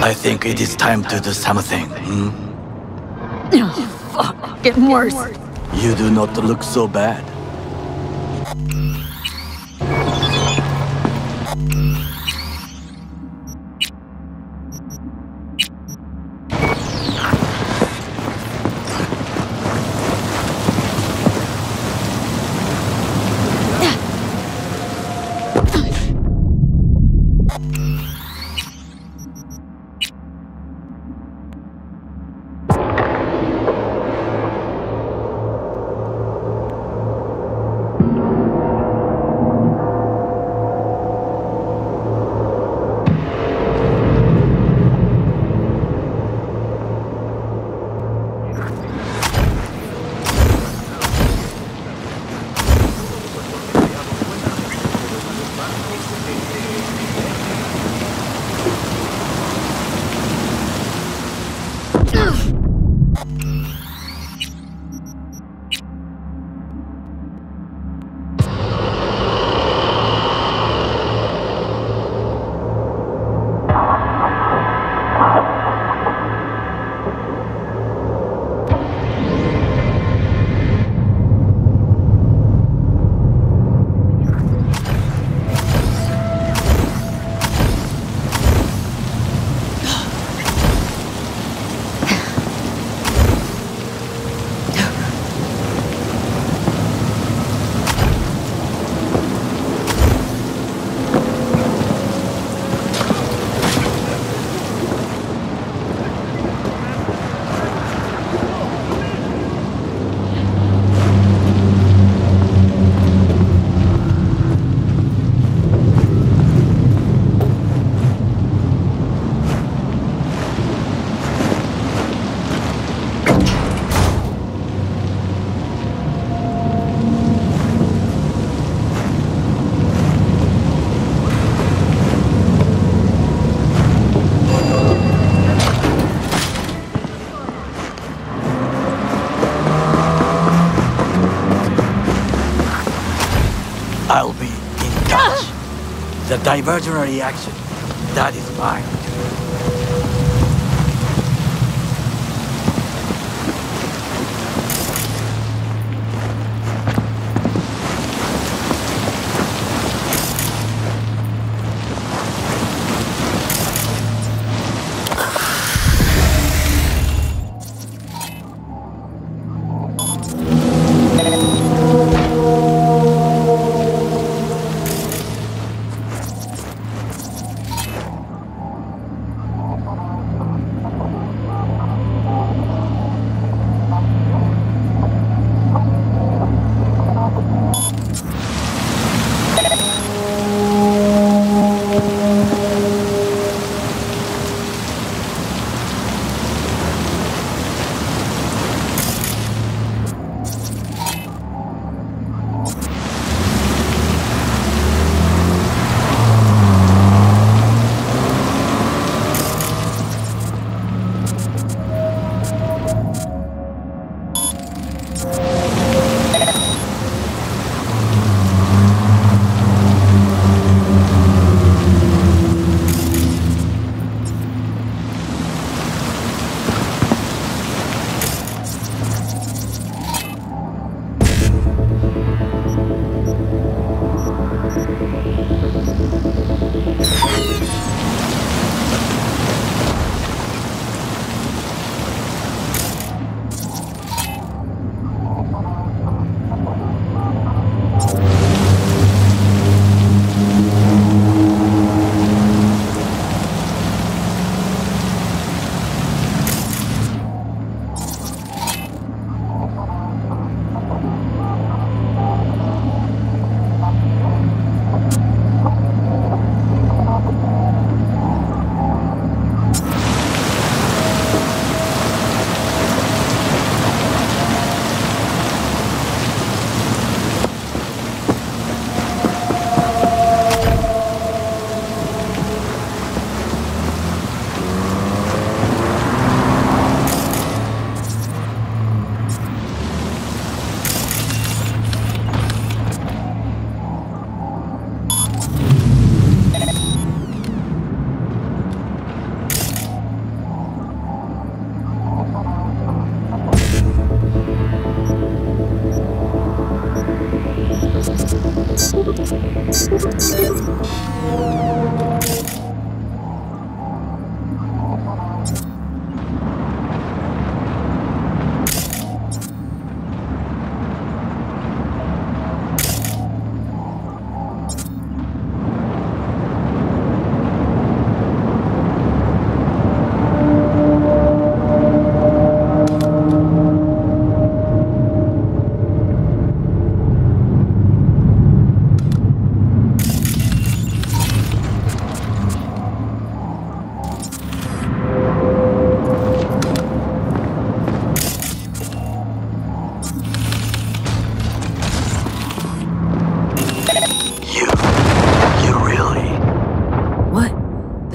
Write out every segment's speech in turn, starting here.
I think it is time to do something. Fuck, getting worse. You do not look so bad. I'll be in touch. The divergent reaction, that is mine.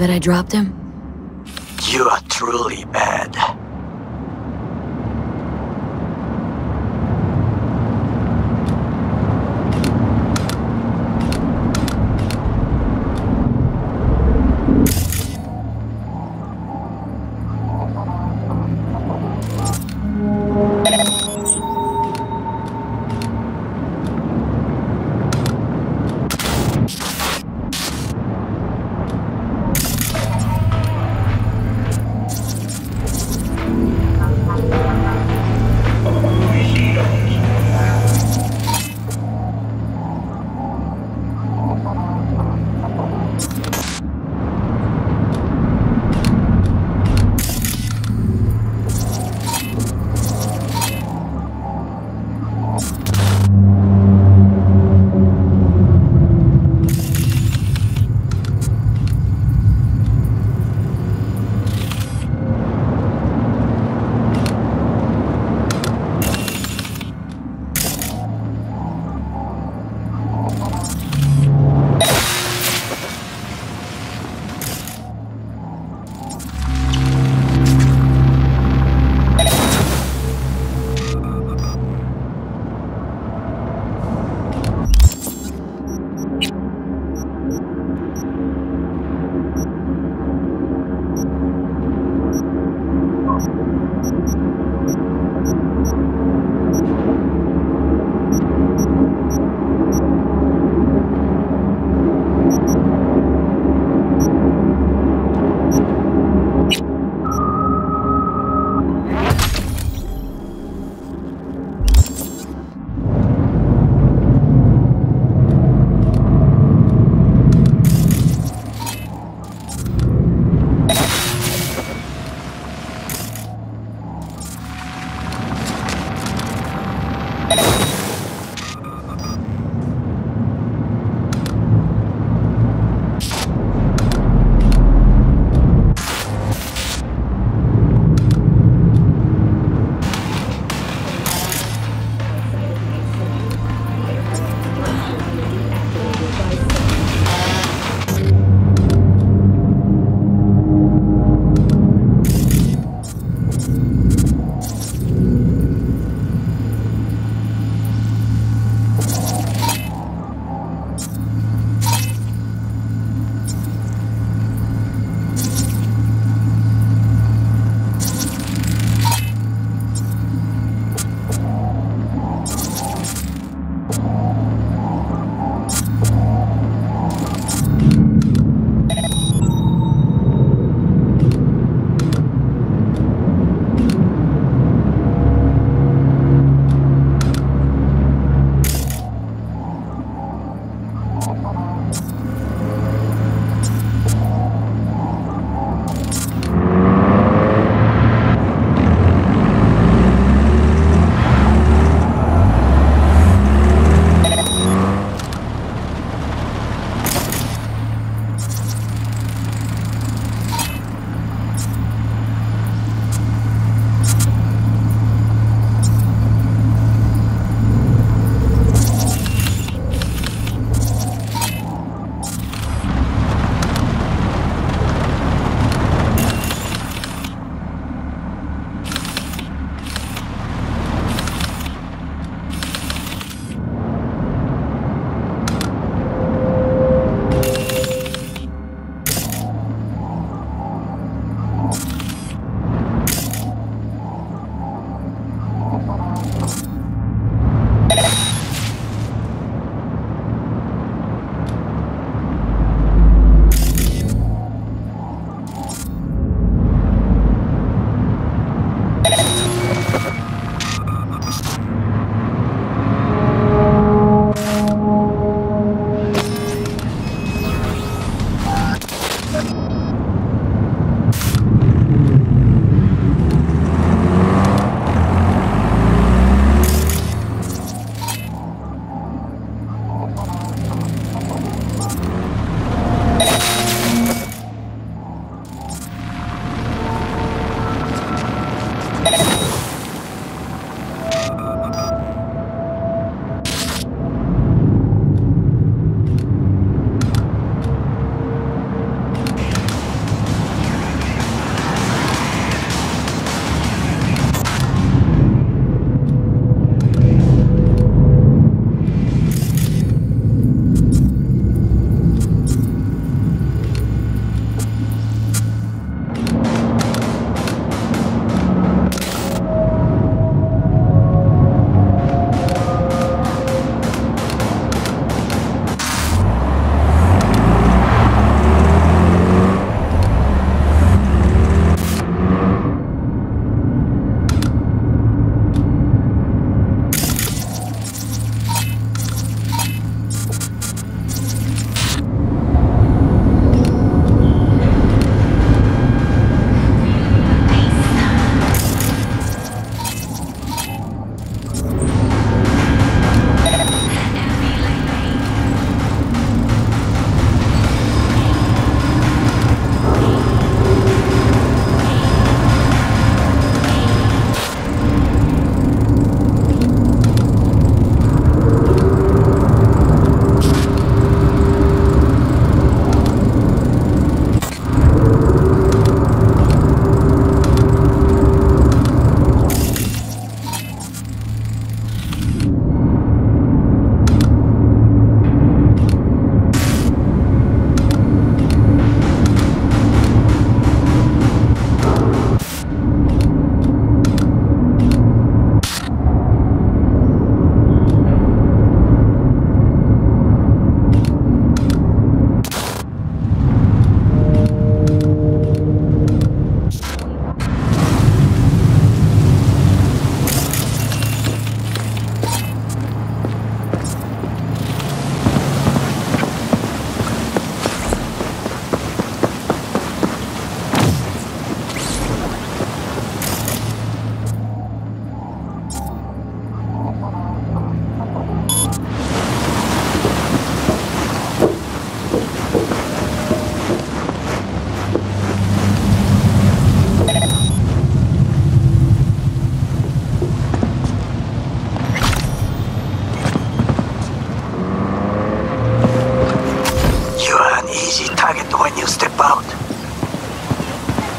that I dropped him? You are truly bad.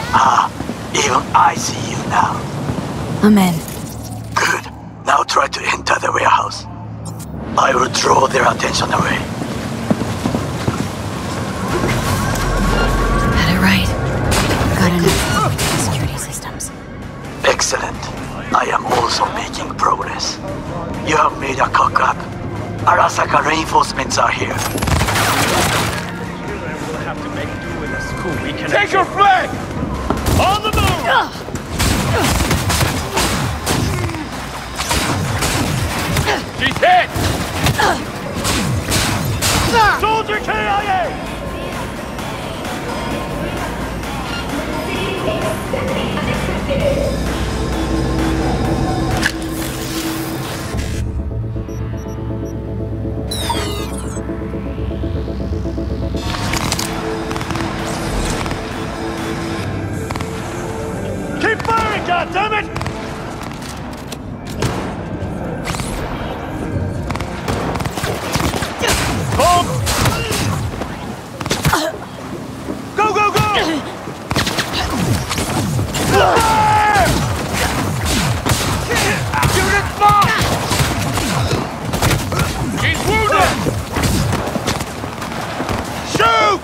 Even I see you now. Amen. Good. Now try to enter the warehouse. I will draw their attention away. Had it right. Got enough to the security systems. Excellent. I am also making progress. You have made a cock-up. Arasaka reinforcements are here. We'll have to make do with a school weekend. Take your flag! On the move! She's hit! Soldier KIA! Keep firing, goddammit! Go, go, go! Fire! Unit mark! He's wounded! Shoot!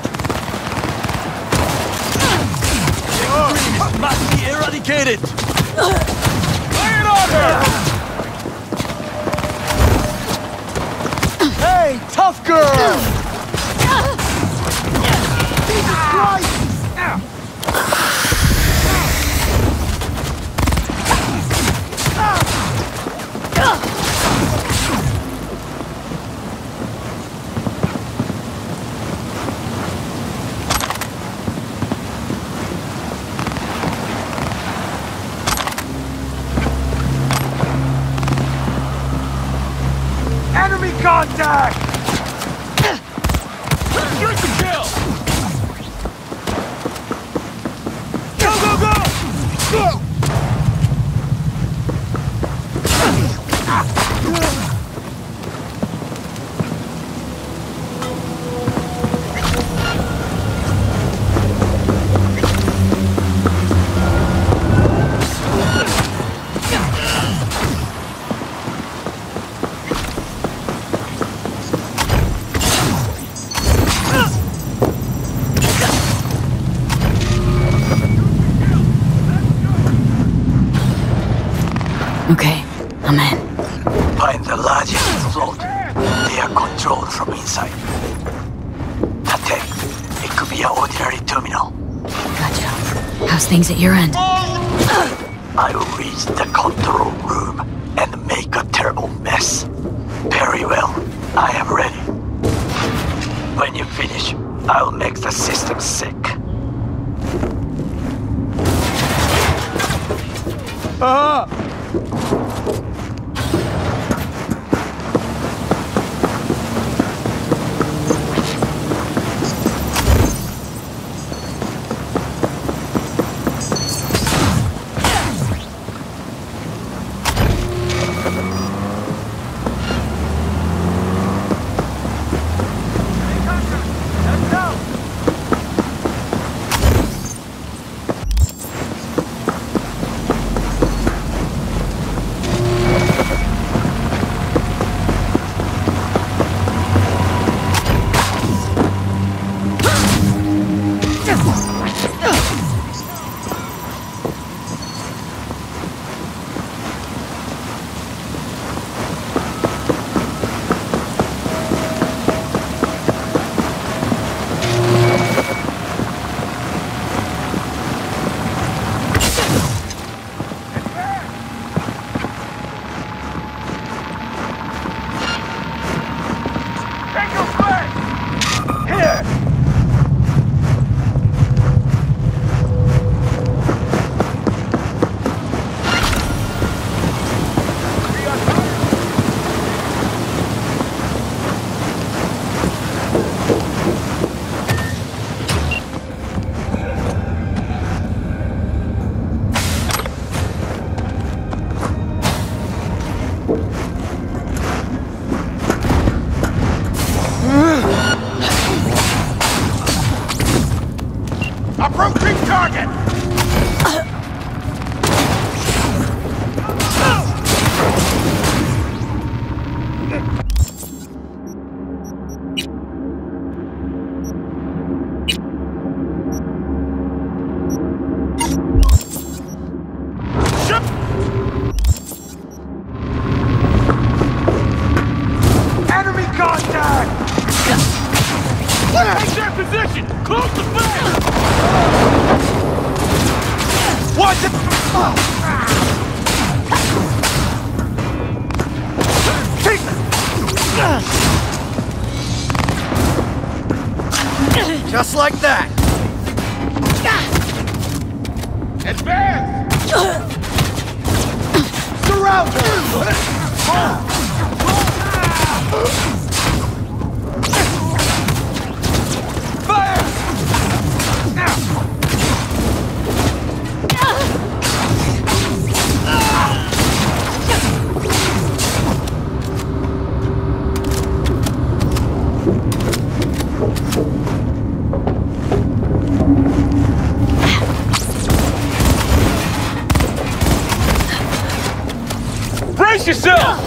Must be eradicated! Lay it on her! Hey, tough girl! Jesus Christ! Enemy contact! Shoot the kill! Go, go, go! Go! Okay, I'm in. Find the largest float. They are controlled from inside. Tate, it could be an ordinary terminal. Gotcha. How's things at your end? I will reach the control room and make a terrible mess. Very well. I am ready. When you finish, I'll make the system sick. Take your flag! Here! Approaching target! Close the fence! Watch it! Just like that! Advance! Surround her! Fire! Brace yourself!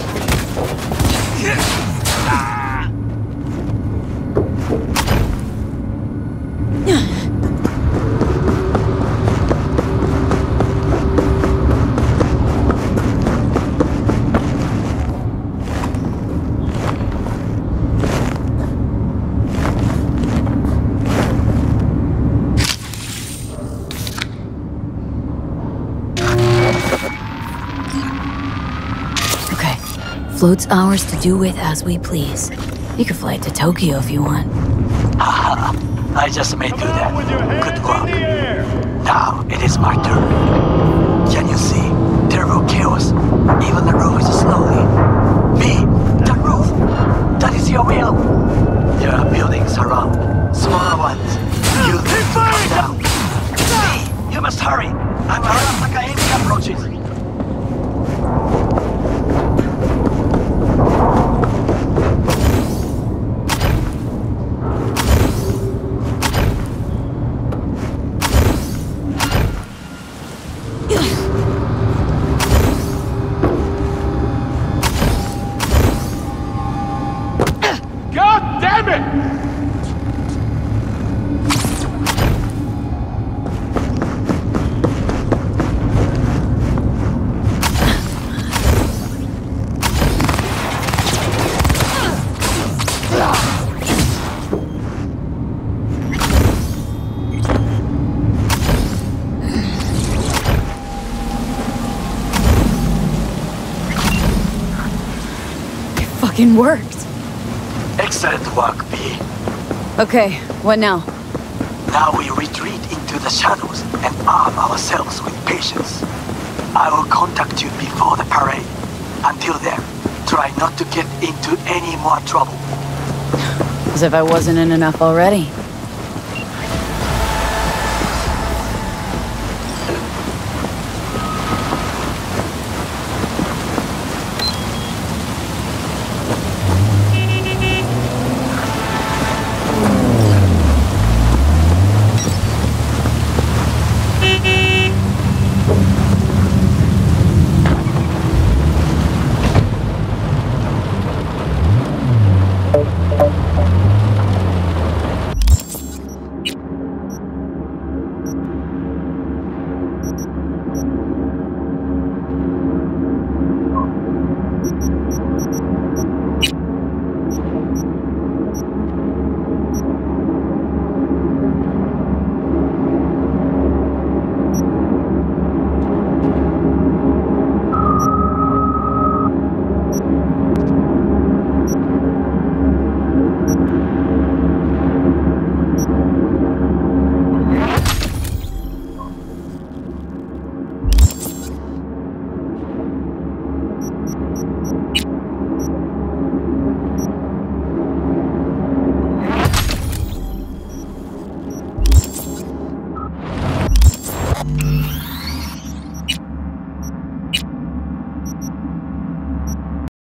Float's ours to do with as we please. You could fly it to Tokyo if you want. Haha, I just may do that. With your hands Good work. in the air. Now it is my turn. Can you see? Terrible chaos. Even the roof is slowly. Me, the roof. That is your will. There are buildings around. Smaller ones. You need to come down. Me, you must hurry. I'm around like an enemy approaches. God damn it! It fucking worked. Excellent work, B. Okay, what now? Now we retreat into the shadows and arm ourselves with patience. I will contact you before the parade. Until then, try not to get into any more trouble. As if I wasn't in enough already.